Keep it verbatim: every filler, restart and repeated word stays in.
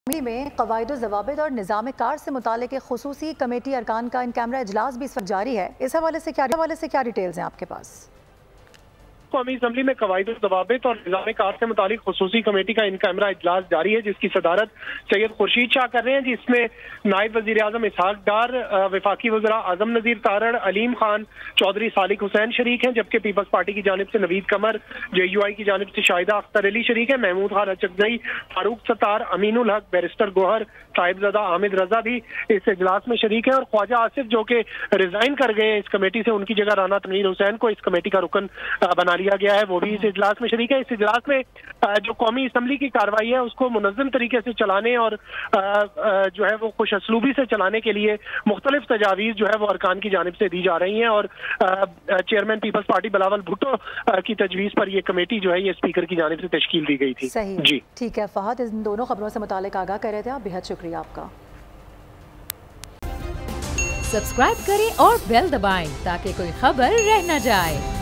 में कवायद ज़वाबित और निज़ाम कार से मुतालिक खुसूसी कमेटी अरकान का इन कैमरा इजलास भी इस वक्त जारी है। इस हवाले से क्या हवाले से क्या डिटेल्स हैं आपके पास? कौमी असम्बली में कवायद ज़वाबित और निज़ाम कार से मुतालिक खुसूसी कमेटी का इन कैमरा इजलास जारी है, जिसकी सदारत सैयद खुर्शीद शाह कर रहे हैं, जिसमें नायब वज़ीर आज़म इसहाक डार, वफाकी वज़रा आज़म नज़ीर तारड़, अलीम खान चौधरी, सालिक हुसैन शरीक हैं, जबकि पीपल्स पार्टी की जानिब से नवीद कमर, जे यू आई की जानिब से शाहिदा अख्तर अली शरीक है, महमूद खान अचकजई, फारूक सत्तार, अमीनुल हक, बैरिस्टर गोहर, साहिबजादा आमिद रजा भी इस इजलास में शरीक है और ख्वाजा आसिफ जो कि रिजाइन कर गए इस कमेटी से, उनकी जगह राना तनवीर हुसैन को इस कमेटी का रुकन बना लिया गया है, वो भी इस इजलास में शरीक है। इस इजलास में जो कौमी असम्बली की कार्रवाई है उसको मुनज़्ज़म तरीके से चलाने और जो है वो खुश असलूबी से चलाने के लिए मुख्तलिफ तजावीज़ जो है वो अरकान की जानिब से दी जा रही हैं और chairman Peoples Party Bilawal Bhutto की तजवीज़ पर यह कमेटी जो है ये स्पीकर की जानिब से तश्कील दी गई थी। सही जी ठीक है फहद, इन दोनों खबरों से मुतालिक आगाह कर रहे थे आप, बेहद शुक्रिया आपका। सब्सक्राइब करें और बेल दबाएं ताकि कोई खबर रह न जाए।